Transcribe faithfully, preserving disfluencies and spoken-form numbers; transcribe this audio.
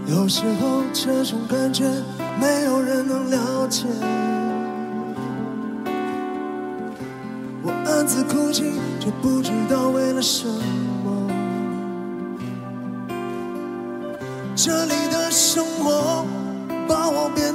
有时候这种感觉没有人能了解，我暗自哭泣，却不知道为了什么。这里的生活把我变